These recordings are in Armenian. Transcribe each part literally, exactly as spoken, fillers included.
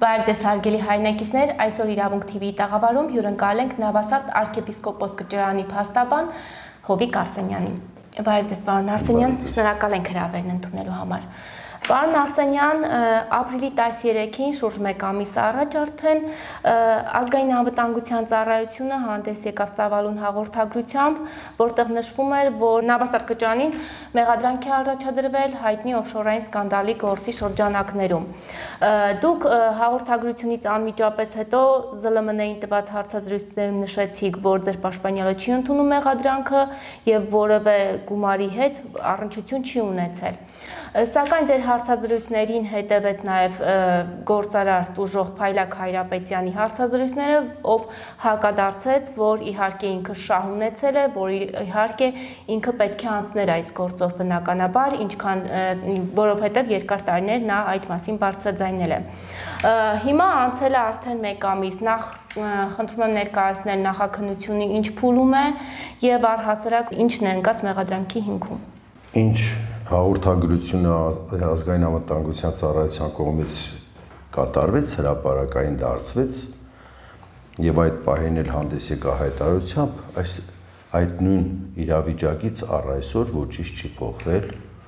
Բարև ձեզ հարգելի հայրենակիցներ, այսօր Իրավունք T V-ի տաղավարում հյուրընկալ ենք Նավասարդ arczepiskopos կրճարանի փաստաբան Հովիկ Արսենյանին։ Բարև ձեզ, պարոն Արսենյան, շնորհակալ ենք հրավերն ընդունելու համար։ Պարոն Արսենյան, ապրիլի տասներեքին շուրջ մեկ ամիս առաջ արդեն ազգային անվտանգության ծառայությունը հանդես եկավ ծավալուն հաղորդագրությամբ, որտեղ նշվում էր, որ Նավասարդ կրճարանին մեղադրանք է առաջադրվել հայտնի օֆշորային սկանդալի գործի շրջանակներում։ Դուք հաղորդագրությունից անմիջապես հետո Z L M-ին տված հարցազրույցներում նշեցիք, որ ձեր պաշտպանյալը չի ընդունում մեղադրանքը եւ որևէ գումարի հետ առնչություն չի ունեցել։ Սակայն ձեր հարցազրույցներին հետևեց նաև գործարար Տուժող Փայլակ Հայրապետյանի հարցազրույցները, ով հակադարձեց, որ իհարկե ինքը շահ ունեցել է, որ իհարկե ինքը պետք է անցներ այս գործով բնականաբար, ինչքան որովհետև երկար տարիներ նա այդ մասին բարձրաձայնել է։ Հիմա անցել է արդեն մեկ ամիս, նախ խնդրում եմ ներկայացնել նախաքննությունը ինչ փուլում է եւ առհասարակ ինչն է ընկած մեղադրանքի հիմքում։ Ինչ հաղորդագրությունը ազգային անվտանգության ծառայության կողմից կատարվեց, հրապարակային դարձվեց եւ այդ պահին էլ հանդես եկա հայտարարությամբ, այս այդ նույն իրավիճակից առ այսօր ոչինչ չի փոխվել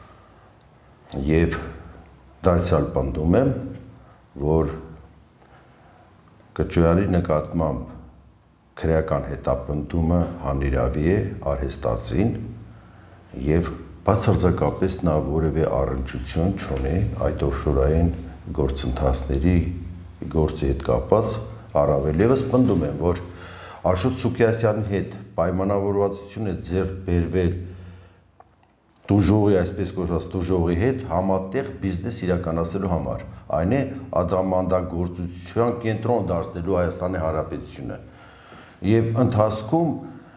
եւ դարձյալ պնդում եմ, որ կրճարանի նկատմամբ քրեական հետապնդումը հանիրավի է արհեստացին եւ բացարձակապես նա որևէ առնչություն չունի այդ օֆշորային գործընթացների գործի հետ կապված, առավել ևս պնդում եմ, որ Աշոտ Սուքիասյանի հետ պայմանավորվածություն է ձեռք բերվել Տուժողի, այսպես կոչված Տուժողի հետ համատեղ բիզնես իրականացնելու համար, այն է ադրամանդագործության կենտրոն դարձնելու Հայաստանի Հանրապետությունը եւ ընթացքում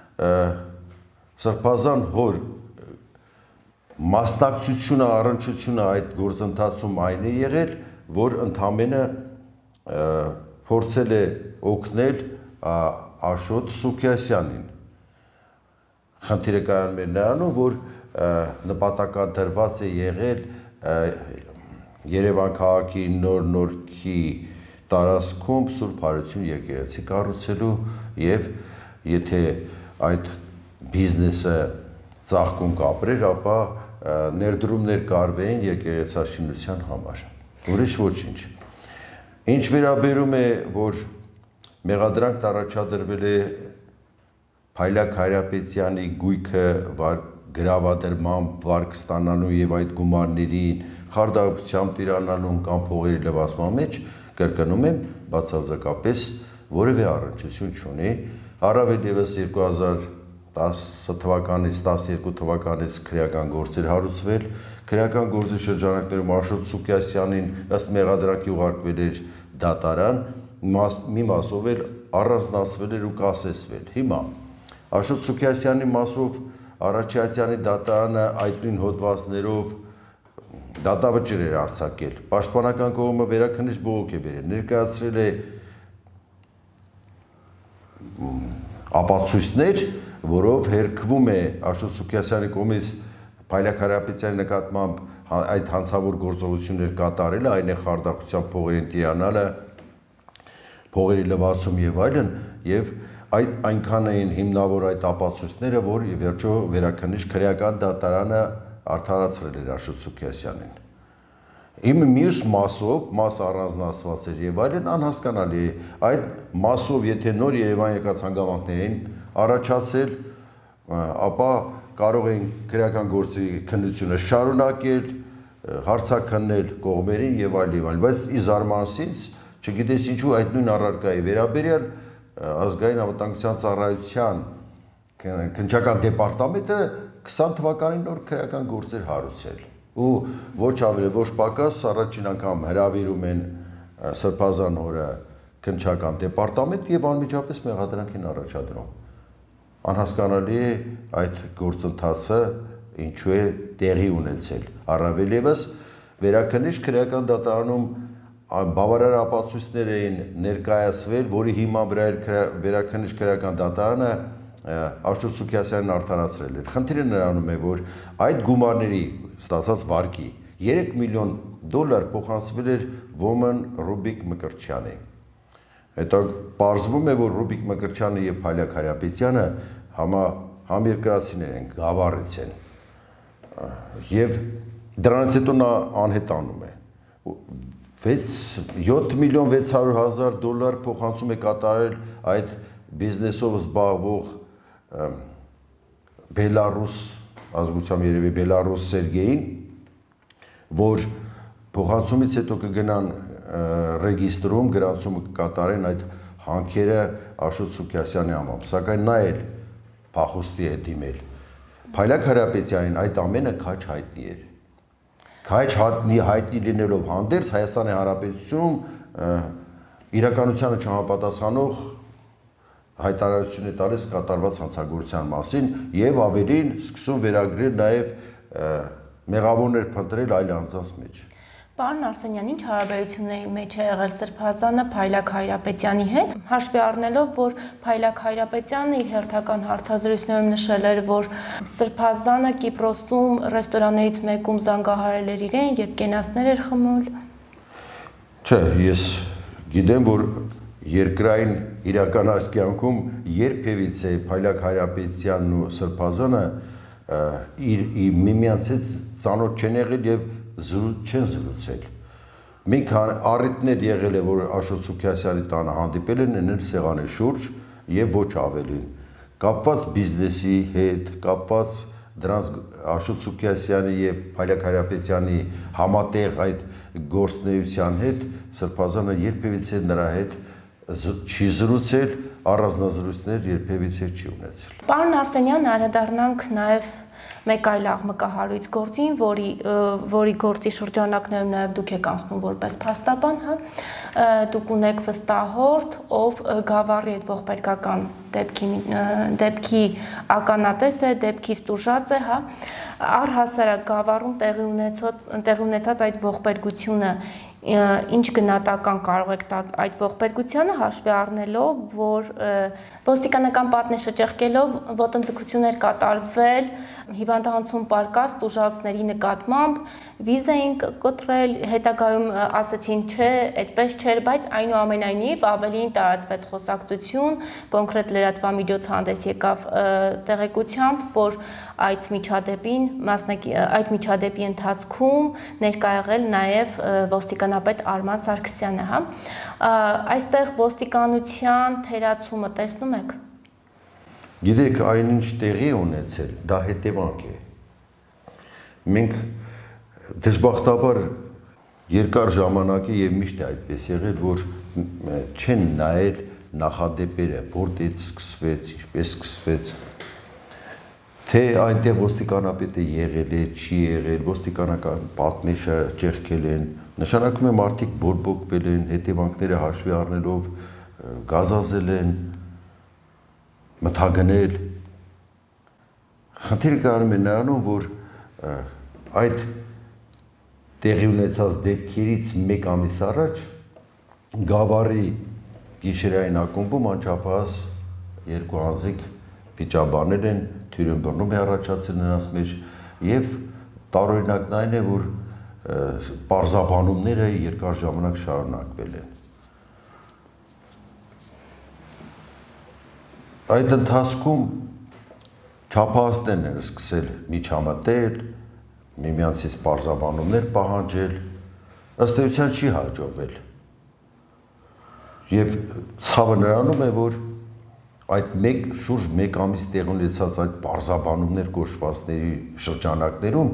Սրբազան հոր մասնակցությունը, առնչությունը այդ գործընթացում այն է եղել, որ ընդամենը փորձել է օգնել Աշոտ Սուքիասյանին։ Խնդիրը կայանում է նրանում, որ նպատակադրված է եղել Երևան քաղաքի նոր նորքի տարածքում Սուրբ Հարություն եկեղեցի կառուցելու եւ եթե այդ բիզնեսը ծաղկում կապրեր, ապա ներդրումներ կարվեին եկեղեցաշինության համար, ուրիշ ոչինչ։ Ինչ վերաբերում է, որ մեղադրանք առաջադրվել է Փայլակ Հայրապետյանի գույքը գրավադրմամբ վարկ ստանալու եւ այդ գումարներին խարդախությամբ տիրանալու կամ փողերի լվացման մեջ, կրկնում եմ, բացարձակապես որևէ առնչություն չունի, առավել ևս երկու հազար տասը թվականից տասներկու թվականից քրեական գործեր հարուցվել, քրեական գործի շրջանակներում Աշոտ Սուքիասյանին ըստ մեղադրանքի ուղարկվել էր դատարան, մի մասով էլ առանձնացվել էր ու կասեցվել։ Հիմա Աշոտ Սուքիասյանի մասով Արաչյացյանի դատարանը այդ նույն հոդվածներով դատավճիռ էր արձակել։ Պաշտպանական կողմը վերաքննիչ բողոք է բերել, ներկայացրել է ապացույցներ, որով հերքվում է Աշոտ Սուքիասյանի կողմից Փայլակ Հայրապետյանի նկատմամբ այդ հանցավոր գործողություններ կատարելը, այն է խարդախությամբ փողերին տիրանալը, փողերի լվացում եւ այլն, եւ այդ այնքան էին հիմնավոր այդ ապացույցները, որ ի վերջո վերաքննիչ քրեական դատարանը արդարացրել էր Աշոտ Սուքիասյանին։ Իմ մյուս մասով, մաս առանձնացված էր եւ այլն, անհասկանալի է, այդ մասով եթե նոր Երևան եկած հանգամանքներ էին առաջացել, ապա կարող էին քրեական գործի քննությունը շարունակել, հարցաքննել կողմերին եւ այլ եւ այլ, բայց ի զարմանալից, չգիտես ինչու այդ նույն առարկայի վերաբերյալ ազգային անվտանգության ծառայության քննչական դեպարտամենտը քսան թվականին նոր քրեական գործեր հարուցել ու ոչ ավելի ոչ պակաս առաջին անգամ հրավիրում են Սրբազան օրը քննչական դեպարտամենտ եւ անմիջապես մեղադրանք են առաջադրում։ Անհասկանալի է այդ գործընթացը ինչու է տեղի ունեցել։ Առավել ևս վերաքննիչ քրեական դատարանում բավարար ապացույցներ էին ներկայացվել, որի հիման վրա վերաքննիչ քրեական դատարանը Աշոտ Սուքիասյանին արդարացրել էր։ Խնդիրը նրանում է, որ այդ գումարների ստացած վարկի երեք միլիոն դոլար փոխանցվել էր Woman Ռուբիկ Մկրտչյանի։ Հետո պարզվում է, որ Ռուբիկ Մկրտչյանը եւ Փայլակ Հարապետյանը համա համերկրացիներ են, գավառից են։ Եվ դրանից հետո նա անհետանում է։ յոթ միլիոն վեց հարյուր հազար դոլար փոխանցում է կատարել այդ բիզնեսով զբաղվող Բելարուս ազգությամբ երևի Բելարուս Սերգեյին, որ փոխանցումից հետո կգնան ռեգիստրում գրանցումը կկատարեն այդ հանքերը Աշոտ Սուքիասյանի անունով, սակայն նա էլ փախուստի է դիմել։ Փայլակ Հարապետյանին այդ ամենը քաջ հայտնի էր։ Քաջ հայտնի հայտնի լինելով հանդերձ Հայաստանի Հանրապետությունում իրականությանը չհամապատասխանող հայտարարություն է տալիս կատարված հանցագործության մասին եւ ավելին սկսում վերագրել նաեւ մեղավորներ փնտրել այլ անձանց մեջ։ Պարոն Արսենյան, ինչ հարաբերությունների մեջ է եղել Սրբազանը Փայլակ Հայրապետյանի հետ, հաշվի առնելով, որ Փայլակ Հայրապետյանը իր հերթական հարցազրույցներում նշել էր, որ Սրբազանը Կիպրոսում ռեստորաններից մեկում զանգահարել էր իրեն եւ կենացներ էր խմել։ Չէ, ես գիտեմ, որ երկրային իրական ասկյանքում երբևիցե Փայլակ Հայրապետյանն ու Սրբազանը իր միմյանց հետ ծանոթ չեն եղել եւ չեն զրուցել։ Մի քանի առիթներ եղել է, որ Աշոտ Սուքիասյանի տանը հանդիպել են նել սեղանի շուրջ եւ ոչ ավելին։ Կապված բիզնեսի հետ, կապված դրանց Աշոտ Սուքիասյանի եւ Փայլակ Հարապետյանի համատեղ այդ գործունեության հետ Սրբազանը երբևիցե նրա հետ չի զրուցել, առանձնազրույցներ երբևիցե չի ունեցել։ Պարոն Արսենյան, անդրադառնանք նաեւ մեկ այլ աղմկահարույց գործին, որի որի գործի շրջանակներում նաև դուք եք անցնում որպես փաստաբան, հա, դուք ունեք վստահորդ, ով գավառի այդ ողբերգական դեպքի դեպքի ականատես է, դեպքից տուժած է, հա, առհասարակ գավառում տեղի ունեցած տեղի ունեցած այդ ողբերգությունը ինչ գնահատական կարող եք տալ այդ ողբերգությանը, հաշվի առնելով, որ ոստիկանական պատնեշը ճեղքելով ոտնձգություններ կատարվել հիվանդանոցում պարկած տուժածների նկատմամբ, վիզ էին կտրել, հետագայում ասեցին չէ, այդպես չէր, բայց այնուամենայնիվ ավելին տարածվեց խոսակցություն, կոնկրետ լրատվամիջոց հանդես եկավ տեղեկությամբ, որ այդ միջադեպին մասնակի այդ միջադեպի ընթացքում ներկա եղել նաև ոստիկանապետ Արման Սարգսյանը, հա, այստեղ ոստիկանության թերացումը տեսնում եք։ Գիտեք, այնինչ տեղի ունեցել, դա հետևանք է։ Մենք դժբախտաբար երկար ժամանակ է եւ միշտ է այդպես եղել, որ չեն նայել նախադեպերը, որտեղից սկսվեց, ինչպես սկսվեց, թե այնտեղ ոստիկանապետը եղել է, չի եղել, ոստիկանական պատնեշը ճեղքել են, նշանակում է մարդիկ բորբոքվել են, հետևանքները հաշվի առնելով գազազել են, մթագնել։ Խնդիրը կանում է նրանում, որ այդ տեղի ունեցած դեպքերից մեկ ամիս առաջ գավառի գիշերային ակումբում անչափահաս երկու անձիկ վիճաբանել են, թյուրեն բռնում է առաջացել նրանց մեջ եւ տարօրինակն այն է, որ պարզաբանումները երկար ժամանակ շարունակվել են։ Այդ ընթացքում չափահասներն են սկսել միջամտել, միմյանցից պարզաբանումներ պահանջել, ըստ էության չի հաջողվել։ Եվ ցավը նրանում է, որ այդ մեկ շուրջ մեկ ամիս տեղ ունեցած այդ պարզաբանումներ կոչվածների շրջանակներում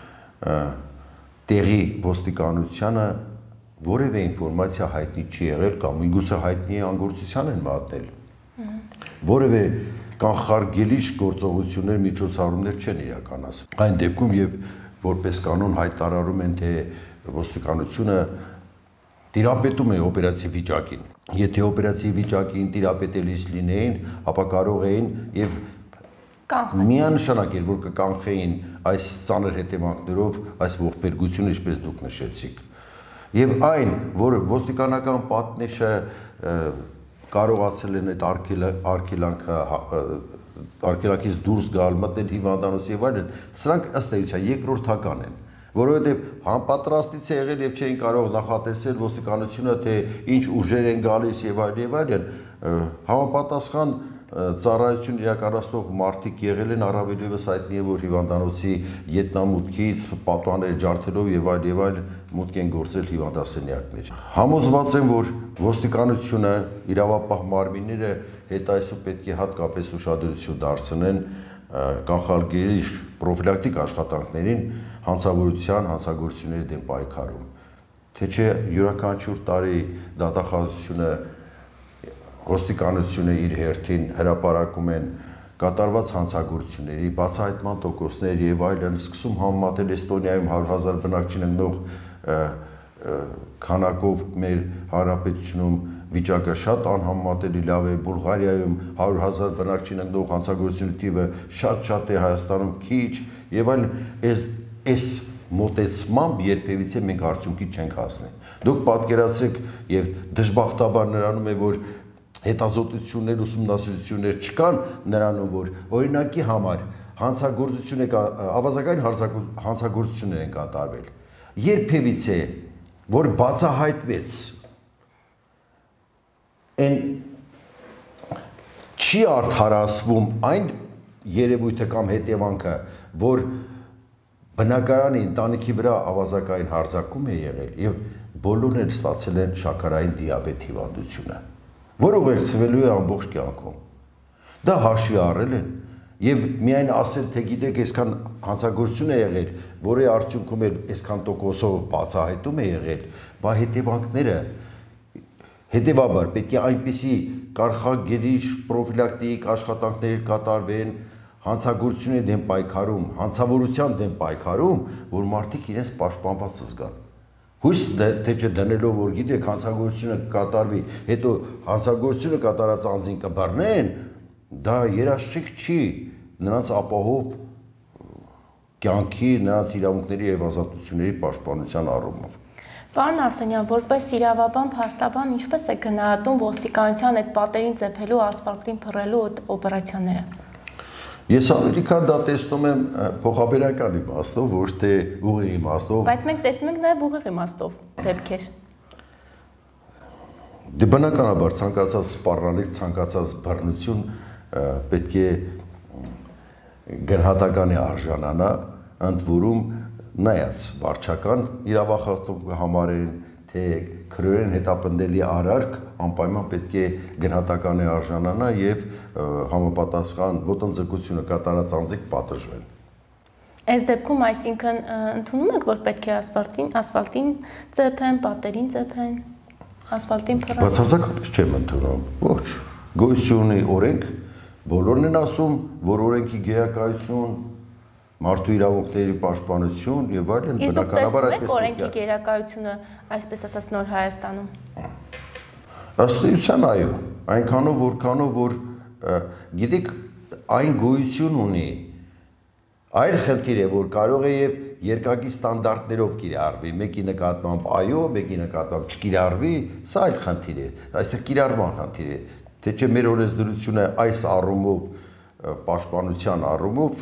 տեղի ոստիկանությանը որևէ ինֆորմացիա հայտնի չի եղել կամ միգուցե հայտնի անգործության են մատնել։ Որևէ կանխարգելիչ գործողություններ, միջոցառումներ չեն իրականացվել։ Այն դեպքում եւ որպես կանոն հայտարարում են, թե ոստիկանությունը տիրապետում է օպերատիվ վիճակին։ Եթե օպերատիվ վիճակին տիրապետելիս լինեին, ապա կարող էին եւ միանշանակ էր, որ կկանխեին այս ծանր հետևանքներով այս ողբերգությունը, ինչպես դուք նշեցիք։ Եվ այն, որ ոստիկանական պատնեշը կարողացել են այդ արգելանքը արգելանքից դուրս գալ, մտնել հիվանդանոց եւ այլն, սրանք ըստ էության երկրորդական են։ Որովհետև համապատրաստից է եղել եւ չէին կարող նախատեսել ոստիկանությունը թե ինչ ուժեր են գալիս եւ այլ եւ այլն համապատասխան ծառայություն իրականացնող մարդիկ եղել են առավելևս հայտնի է որ հիվանդանոցի ետնամուտքից պատուհաններ ջարդելով եւ այլ եւ այլ մուտք են գործել հիվանդասենյակներ համոզված եմ որ ոստիկանությունը իրավապահ մարմինները հետայսու պետք է հատկապես ուշադրություն դարձնեն կանխարգելիչ պրոֆիլակտիկ աշխատանքներին հանցավորության հանցագործությունների դեմ պայքարում թե չէ յուրաքանչյուր տարի դատախազությունը ոստիկանությունը իր հերթին հրապարակում են կատարված հանցագործությունների բացահայտման տոկոսներ եւ այլն սկսում համեմատել Էստոնիայում հարյուր հազար բնակչին ընկնող քանակով մեր հանրապետությունում վիճակը շատ անհամեմատելի լավ է Բուլղարիայում հարյուր հազար բնակչին ընկնող հանցագործությունների թիվը շատ-շատ է Հայաստանում քիչ եւ այլն այս մոտեցմամբ երբևիցե մենք արդյունքի չենք հասնի դուք պատկերացրեք եւ դժբախտաբար նրանում է որ հետազոտություններ ուսումնասիրություններ չկան նրանով որ օրինակի համար հանցագործություն է ավազակային հանցագործություններ են կատարվել երբևիցե որ բացահայտվեց այն չի արդարացվում այն երևույթը կամ հետևանքը որ բնակարանի ընտանիքի վրա ավազակային հարձակում է եղել եւ բոլորն էլ ստացել են շաքարային դիաբետ հիվանդությունը որը ուղեկցվելու է ամբողջ կյանքում դա հաշվի առել են եւ միայն ասել թե գիտեք այսքան հանցագործություն է եղել որի արդյունքում էլ այսքան տոկոսով բացահայտում է եղել բա հետևանքները հետեւաբար պետք է այնպիսի կանխարգելիչ պրոֆիլակտիկ աշխատանքներ կատարվեն հանցագործությունների դեմ պայքարում հանցավորության դեմ պայքարում որ մարդիկ իրենց պաշտպանված զգան հույս թե չդնելով որ գիտեք հանցագործությունը կատարվի հետո հանցագործությունը կատարած անձին կբռնեն դա երաշխիք չի նրանց ապահով կյանքի նրանց իրավունքների եւ ազատությունների պաշտպանության առումով Պարոն Արսենյան, որպես իրավաբան, փաստաբան, ինչպես է գնահատում ոստիկանության այդ պատերին ծեփելու ասֆալտին փռելու օպերացիաները Ես ավելի քան դա տեսնում եմ փոխաբերական իմաստով, ոչ թե ուղիղ իմաստով։ Բայց մենք տեսնում ենք նաև ուղիղ իմաստով դեպքեր։ Դե բնականաբար ցանկացած սպառնալիք, ցանկացած բռնություն պետք է գնահատականի արժանանա, ընդ որում նայած վարչական իրավախախտում կհամարեն, թե քրոեն հետապնդելի արարք անպայման պետք է գնահատականի արժանանա եւ համապատասխան ոտնձգությունը կատարած անձիկ պատժվեն։ Այս դեպքում այսինքն ընդունում եք որ պետք է ասֆալտին, ասֆալտին ծեփեն, պատերին ծեփեն, ասֆալտին փռան։ Բացարձակապես չեմ ընդունում։ Ոչ։ Գոյություն ունի օրենք, բոլորն են ասում, որ օրենքի գերակայություն մարդու իրավունքների պաշտպանություն եւ այլն բնականաբար այդպես օրենքի գերակայությունը այսպես ասած նոր Հայաստանում ըստ էության այո այնքանով որքանով որ գիտեք այն գոյություն ունի այլ խնդիր է որ կարող է եւ երկակի ստանդարտներով կիրառվի մեկի նկատմամբ այո մեկի նկատմամբ չկիրառվի սա այլ խնդիր է այստեղ կիրառման խնդիր է թե չէ մեր օրենսդրությունը այս առումով պաշտպանության առումով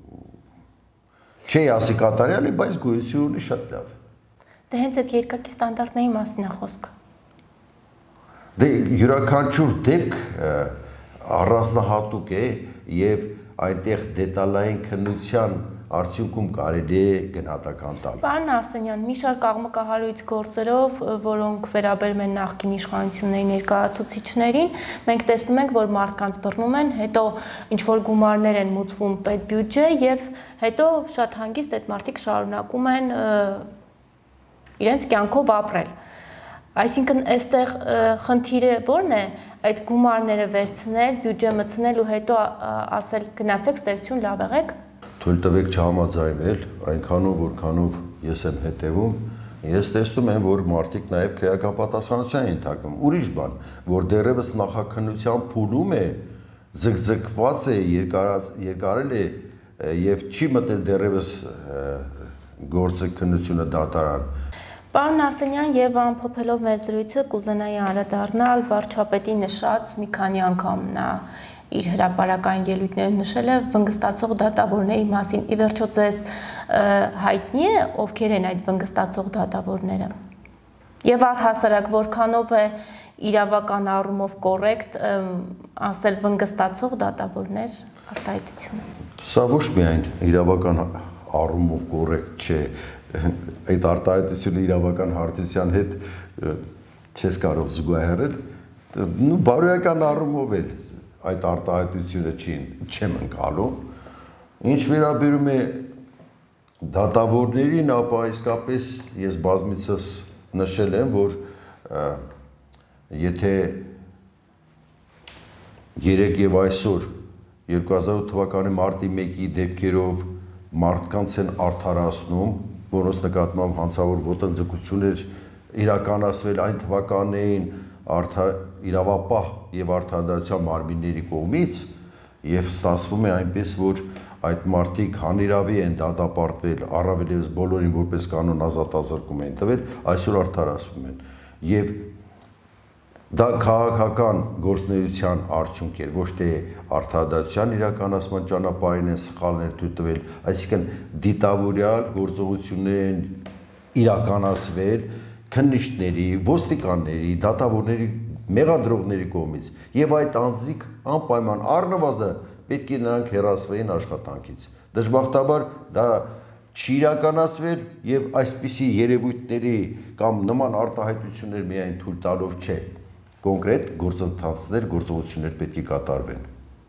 Չի ասի կատարյալի, բայց գոյություն ունի շատ լավ։ Դե հենց այդ երկակի ստանդարտների մասին է խոսքը։ Դե յուրաքանչյուր դեպք առանձնահատուկ է եւ այնտեղ դետալային քննության արդյունքում կարելի է գնահատական տալ։ Պարոն Արսենյան, մի շարք աղմկահարույց գործերով, որոնք վերաբերում են նախկին իշխանությունների ներկայացուցիչներին, մենք տեսնում ենք, որ մարդկանց բռնում են, հետո ինչ որ գումարներ են մուծվում պետբյուջե եւ հետո շատ հանգիստ այդ մարդիկ շարունակում են իրենց կյանքով ապրել։ Այսինքն այստեղ խնդիրը ո՞րն է այդ գումարները վերցնել, բյուջե մտցնել ու հետո ասել գնացեք ստեղծություն լավ եղեք։ Թույլ տվեք չհամաձայնել, այնքանով որքանով ես եմ հետևում, ես տեսնում եմ, որ մարդիկ նաև քրեական պատասխանատվության են ենթարկվում։ Ուրիշ բան, որ դեռևս նախաքննության փուլում է, ձգձգված է, երկարել է եւ չի մտել դեռևս գործը քննությունը դատարան։ Պարոն Արսենյան, եւ ամփոփելով մեր զրույցը կուզենայի անդրադառնալ վարչապետի նշած մի քանի անգամ նա իր հրապարակային ելույթներում նշել է վնգստացող դատավորների մասին։ Ի վերջո ձեզ հայտնի է ովքեր են այդ վնգստացող դատավորները։ Եվ առհասարակ որքանով է իրավական առումով կոռեկտ ասել վնգստացող դատավորներ արտահայտությունը։ Սա ոչ միայն իրավական առումով կոռեկտ չէ, այդ արտահայտությունը իրավական հարթության հետ չես կարող զուգահեռել, նու բարոյական առումով էլ այդ արտահայտությունը չեմ ընկալում, ինչ վերաբերում է դատավորներին, ապա իսկապես ես բազմիցս նշել եմ, որ եթե երեկ եւ այսօր երկու հազար ութ թվականի մարտի մեկի դեպքերով մարդկանց են արդարացնում, որոնց նկատմամբ հանցավոր ոտնձգություններ իրականացվել այն թվականներին իրավապահ եւ արդարադատության մարմինների կողմից եւ ստացվում է այնպես, որ այդ մարդիկ հանիրավի են դատապարտվել, առավել ևս բոլորին որպես կանոն ազատազրկում են տվել, այսօր արդարացվում են։ Եվ դա քաղաքական գործունեության արդյունք էր, ոչ թե արդարադատության իրականացման ճանապարհին են սխալներ թույլ տվել, այսինքն դիտավորյալ գործողություններ են իրականացվել քննիչների, ոստիկանների, դատավորների, մեղադրողների կողմից, եւ այդ անձիկ անպայման առնվազն պետք է նրանք հեռացվեին աշխատանքից։ Դժբախտաբար դա չի իրականացվել եւ այսպիսի երևույթների կամ նման արտահայտություններ միայն թույլ տալով չէ, կոնկրետ գործընթացներ, գործողություններ պետք է կատարվեն։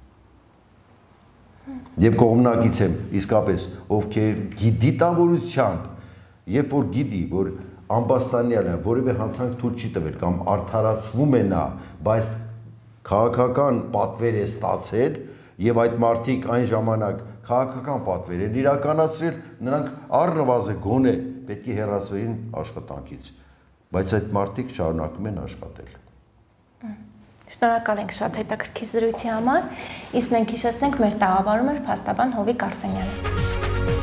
Եվ կողմնակից եմ իսկապես ովքեր դիտավորությամբ, երբ որ գիտի, որ ամբաստանյանը որևէ հանցանք թույլ չի տվել կամ արդարացվում է նա, բայց քաղաքական պատվեր է ստացել եւ այդ մարդիկ այն ժամանակ քաղաքական պատվեր են իրականացրել, նրանք առնվազն գոնե պետք է հեռացվեին աշխատանքից, բայց այդ մարդիկ շարունակում են աշխատել։ Շնորհակալ ենք շատ հետաքրքիր զրույցի համար, իսկ մենք հիշեցնենք մեր տաղավարում էր փաստաբան Հովիկ Արսենյանը։